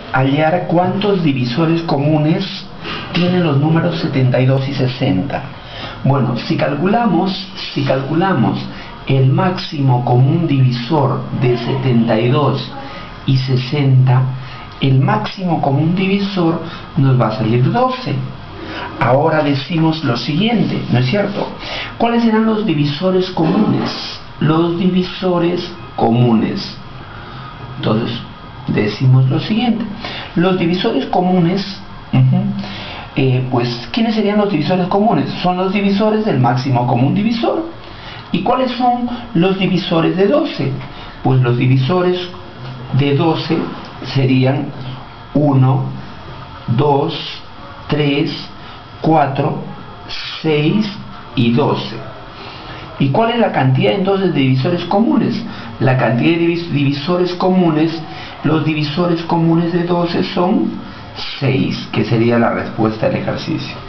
hallar cuántos divisores comunes tienen los números 72 y 60. Bueno, si calculamos el máximo común divisor de 72 y 60, el máximo común divisor nos va a salir 12. Ahora decimos lo siguiente, ¿no es cierto? ¿Cuáles serán los divisores comunes? Los divisores comunes. Entonces, decimos lo siguiente. Los divisores comunes, pues, ¿quiénes serían los divisores comunes? Son los divisores del máximo común divisor. ¿Y cuáles son los divisores de 12? Pues los divisores de 12 serían 1, 2, 3, 4, 6 y 12. ¿Y cuál es la cantidad entonces de divisores comunes? La cantidad de divisores comunes, los divisores comunes de 12 son 6, que sería la respuesta del ejercicio.